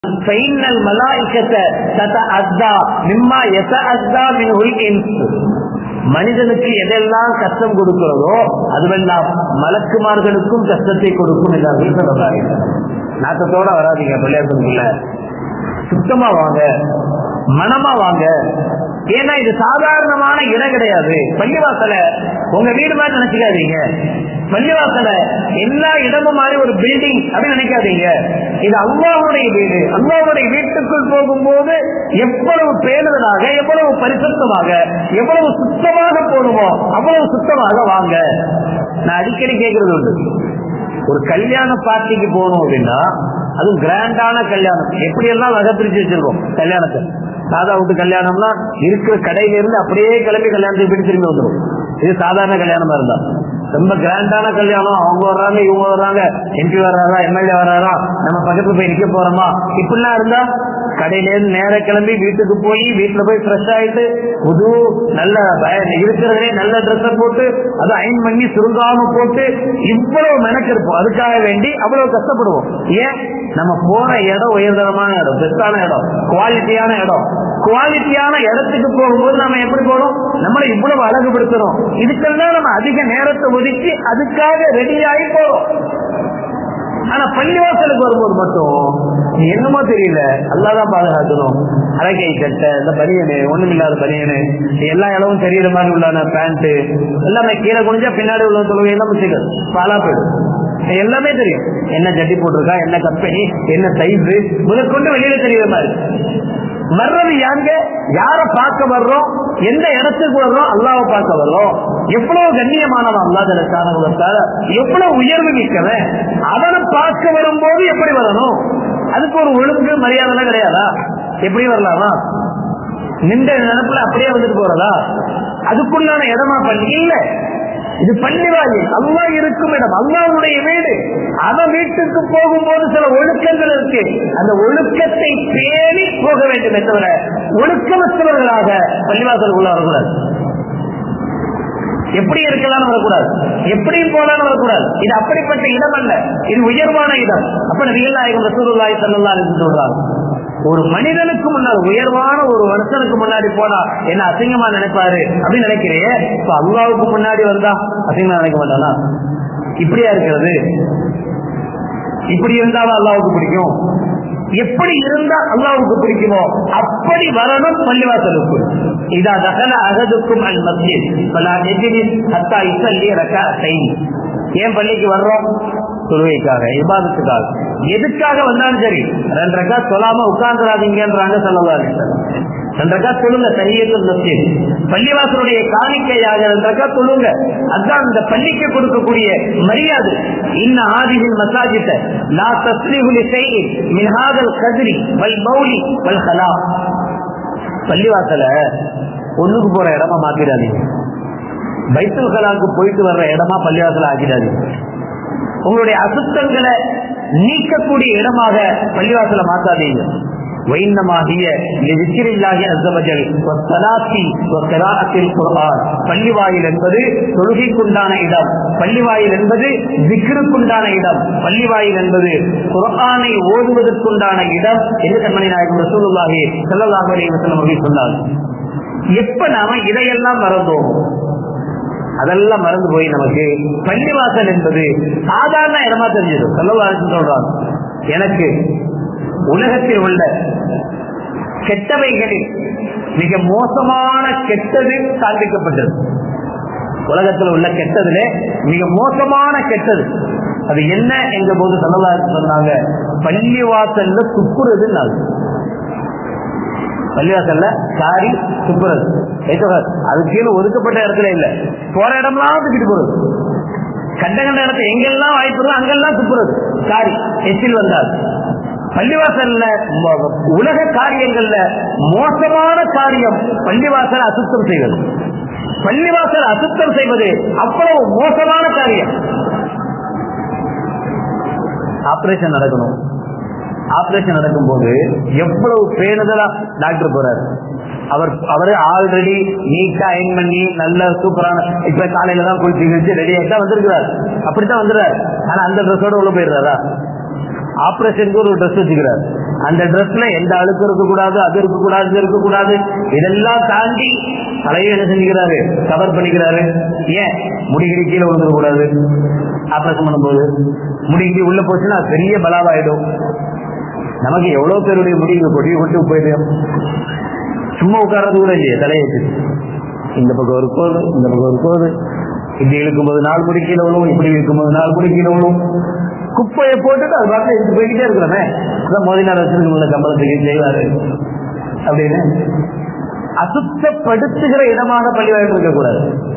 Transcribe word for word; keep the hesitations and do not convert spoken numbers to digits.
Final மலாயிகத ததஅஸ்ஸா மிம்மா யதஅஸ்ஸா மின்ஹுல் இன்ஸ். மனிதனுக்கு எதெல்லாம் கஷ்டம் கொடுக்கிறதோ அதுவெல்லாம் மலக்குமார்களுக்கும் கஷ்டத்தை கொடுக்கும் என்றார்கள் சொல்றாங்க. நாட்டத்தோட வராதிங்க பள்ளியாசனுக்குள்ள, சுத்தமா வாங்க, மனமா வாங்க. ஏன்னா இது சாதாரணமான இடம் கிடையாது. பள்ளிவாசல உங்க வீடு மாதிரி நினைச்சுக்காதீங்க. பள்ளிவாசல எல்லா இடமும் மாதிரி ஒரு பில்டிங் அப்படின்னு நினைக்காதீங்க. இது அல்லாஹ்வுடைய வீடு. அல்லாஹ்வுடைய வீட்டுக்குள் போகும்போது எவ்வளவு பேணுதலாக, எவ்வளவு பரிசுத்தமாக, எவ்வளவு சுத்தமாக போகணுமோ அவ்வளவு சுத்தமாக வாங்க. நான் அடிக்கடி கேட்கறது உண்டு, ஒரு கல்யாண பார்ட்டிக்கு போகணும் அப்படின்னா அதுவும் கிராண்டான கல்யாணம் எப்படி எல்லாம் வகை பிரிச்சு வச்சிருக்கோம். கல்யாணத்தை சாதா விட்டு கல்யாணம்னா இருக்கிற கடையில இருந்து அப்படியே கிளம்பி கல்யாணத்துக்கு போயிட்டு திரும்பி வந்துடும். இது சாதாரண கல்யாணமா இருந்தா. ரொம்ப கிராண்டான கல்யாணம், அவங்க வர்றாங்க, இவங்க வர்றாங்க, எம்பி வர்றாரா, எம்எல்ஏ வர்றாரா, நம்ம பக்கத்துல போய் நிக்க போறோமா, இப்படிலாம் இருந்தா கடையில இருந்து நேர கிளம்பி வீட்டுக்கு போய் வீட்டுல போய் ஃப்ரெஷ் ஆயிட்டு புது நல்ல இருக்கிறதே நல்ல ட்ரெஸ்ஸை போட்டு அதை அயன் பண்ணி சுருங்காம போட்டு இவ்வளவு மெனக்கு இருப்போம். அதுக்காக வேண்டி அவ்வளவு கஷ்டப்படுவோம். ஏன்? நம்ம போற இடம் உயர்தரமான இடம், பெஸ்டான இடம், குவாலிட்டியான இடம். குவாலிட்டியான இடத்துக்கு போகும்போது நம்ம எப்படி போகணும்? நம்மளை இவ்வளவு அழகுபடுத்தணும். இதுக்கெல்லாம் நம்ம அதிக நேரத்தை ஒதுக்கி அதுக்காக ரெடி ஆகி போறோம். ஆனா பள்ளிவாசலுக்கு வரும்போது மட்டும் என்னமோ தெரியல, அல்லாதான் பாதுகாக்கணும். அரைக்கை கட்ட, இந்த பனியனு, ஒண்ணும் இல்லாத பனியனு, எல்லா இடமும் தெரியற மாதிரி உள்ள பேண்ட் எல்லாமே கீழே குனிஞ்சா பின்னாடி உள்ள தொழுகை எல்லாம் முச்சிகள் பாலா போயிடும். எல்லாமே தெரியும், என்ன ஜட்டி போட்டிருக்கா, என்ன கம்பெனி, என்ன சைஸ் முதற்கொண்டு வெளியில தெரியற மாதிரி. வர்றது யாங்க, யார பார்க்க வர்றோம், எந்த இடத்துக்கு வர்றோம், அல்லாஹ்வை பார்க்க வர்றோம். எவ்வளவு கண்ணியமானவன் அல்லாஹ், எவ்வளவு உயர்வு மிக்கவன். அவனை பார்க்க வரும்போது எப்படி வரணும்? அதுக்கு ஒரு ஒழுங்கு மரியாதை கிடையாதா? எப்படி வரலாமா? நின்ற நினைப்புல அப்படியே வந்துட்டு போறதா? அதுக்குள்ளான இடமா பள்ளி இல்ல. இது பள்ளிவாயில், அல்லாஹ் இருக்கும் இடம், அல்லாஹ்வுடைய வீடு. அவன் வீட்டுக்கு போகும்போது சில ஒழுக்கங்கள் இருக்கு. அந்த ஒழுக்கத்தை பேணி போக வேண்டும் தவிர ஒழுக்கமற்றவர்களாக பள்ளிவாசல் உள்ள வரக்கூடாது. எப்படி இருக்கலாம் வரக்கூடாது, எப்படியும் போலாம் வரக்கூடாது. இது அப்படிப்பட்ட இடம் அல்ல, இது உயர்வான இடம். அப்ப நபிகள் நாயகம் ரசூலுல்லாஹி ஸல்லல்லாஹு அலைஹி வஸல்லம் சொல்றாங்க, ஒரு மனிதனுக்கு முன்னால், உயர்வான ஒரு வருஷனுக்கு முன்னாடி போனா என்ன அசிங்கமா நினைப்பாரு அப்படின்னு நினைக்கிறேன். இப்ப அல்லாஹ்வுக்கு முன்னாடி வந்தா அசிங்கமா நினைக்க மாட்டானா? இப்படியா இருக்கிறது? இப்படி இருந்தாலும் அல்லாஹ்வுக்கு பிடிக்கும். எப்படி இருந்தா அல்லாஹ்வுக்கு பிடிக்குமோ அப்படி வரணும் பள்ளிவாசலுக்கு. இதா தகல அஹதுக்கும் அல் மஸ்ஜித் ஃபலா யஜ்லிஸ் ஹத்தா யுஸல்லி ரக்அத்தைன். ஏன் பள்ளிக்கு வர்றோம்? தொழுகைக்காக, இபாதத்துக்காக. எதுக்காக வந்தாலும் சரி ரெண்டு ரக்காத் சொல்லாம உட்கார்ந்துடாதீங்கன்றாங்க ஸல்லல்லாஹு அலைஹி வஸல்லம். ரெண்டு ரக்காத் தொழுங்க, தஹிய்யத்துல் மஸ்ஜித், பள்ளிவாசலுடைய காணிக்கையாக ரெண்டு ரக்காத் தொழுங்க. அதான் இந்த பள்ளிக்கு கொடுக்கக்கூடிய மரியாதை. இன்ன ஆதிஹில் மஸாஜித லா தஸ்லிஹு லிஷைஇன் மின் ஹாதல் கத்ரி வல் பௌலி வல் ஹலா. பள்ளிவாசல ஒண்ணுக்கு போற இடமா மாத்திடாதீங்க. பைத்துல் கலாக்கு போயிட்டு வர்ற இடமா பள்ளிவாசல ஆக்கிடாதீங்க. உங்களுடைய அசுத்தங்களை நீக்கக்கூடிய இடமாக பள்ளிவாசல மாத்தாதீங்க. பள்ளிவாயில் என்பது தொழுகைக்குண்டான இடம், பள்ளிவாயில் என்பது திக்ருக்குண்டான இடம், பள்ளிவாயில் என்பது குர்ஆனை ஓதுவதற்குண்டான இடம் என்று கண்மணி நாயகம் ரசூலுல்லாஹி ஸல்லல்லாஹு அலைஹி வஸல்லம் அவர்கள் சொன்னார். எப்ப நாம இதையெல்லாம் மறந்தோம், அதெல்லாம் மறந்து போய் நமக்கு பள்ளிவாசல் என்பது சாதாரண இடமா தெரிஞ்சது. ஸல்லல்லாஹு சொல்றாங்க, எனக்கு உலகத்தில் உள்ள கெட்டவைகளில் மிக மோசமான கெட்டது காண்பிக்கப்பட்டது. உலகத்தில் உள்ள கெட்டதுல மிக மோசமான கெட்டது அது என்ன என்ற போது ஸல்லல்லாஹு சொன்னாங்க, பள்ளிவாசல்ல துப்புறது. பள்ளிவாசல்ல சாரி துப்புறது, அது கீழே ஒதுக்கப்பட்ட இடத்துல இல்ல, போற இடம்லாம் தூக்கிட்டு போறது. கண்ட கண்ட இடத்துல எங்கெல்லாம் வாய்ப்பு அங்கெல்லாம் துப்புறது, சாரி எச்சில் வந்தால். பள்ளிவாசல்ல உலக காரியங்கள்ல மோசமான காரியம் பள்ளிவாசல் அசுத்தம் செய்வது. பள்ளிவாசல் அசுத்தம் செய்வது அவ்வளவு மோசமான காரியம். ஆபரேஷன் நடக்கணும், ஆபரேஷன் நடக்கும் போது எவ்வளவு பேணுதலா டாக்டர் போறாரு. அவர் அவரு ஆல்ரெடி நீட்டா அயன் பண்ணி நல்ல சூப்பரான, இப்ப காலையில தான் போய் சிகிச்சை ரெடி ஆகிட்டா வந்திருக்கிறார், அப்படித்தான் வந்துடுறாரு. ஆனா அந்த ட்ரெஸ்ஸோட உள்ள போயிடுறாரா? ஆபரேஷனுக்கு ஒரு ட்ரெஸ் வச்சுக்கிறார், அந்த ட்ரெஸ்ல எந்த அழுக்கு இருக்கக்கூடாது, அது இருக்கக்கூடாது, இது இருக்கக்கூடாது, இதெல்லாம் தாண்டி தலையை என்ன செஞ்சுக்கிறாரு, கவர் பண்ணிக்கிறாரு. ஏன் முடிகிரி கீழே விழுந்துடக்கூடாது, ஆபரேஷன் பண்ணும்போது முடிகிரி உள்ள போச்சுன்னா பெரிய பலாவாயிடும். நமக்கு எவ்வளவு பேருடைய முடிவு கொடி கொண்டு போயிடு, சும்மா உட்கார்றது கூட இல்லையே, தலையை வச்சு இந்த பக்கம் ஒரு கோது, இந்த பக்கம் ஒரு கோது, இப்படி இழுக்கும்போது நாலு முடி கீழே விழுவும், இப்படி இழுக்கும்போது நாலு முடி கீழே விழுவும். குப்பையை போட்டுட்டு அது பாட்டில் எடுத்து போய்கிட்டே இருக்கிறமே. அதான் மோதினார் வச்சிருக்கோம்ல, கம்பளத்துக்கு செய்வாரு அப்படின்னு. அசுத்தப்படுத்துகிற இடமாக பள்ளிவாயில் இருக்கக்கூடாது.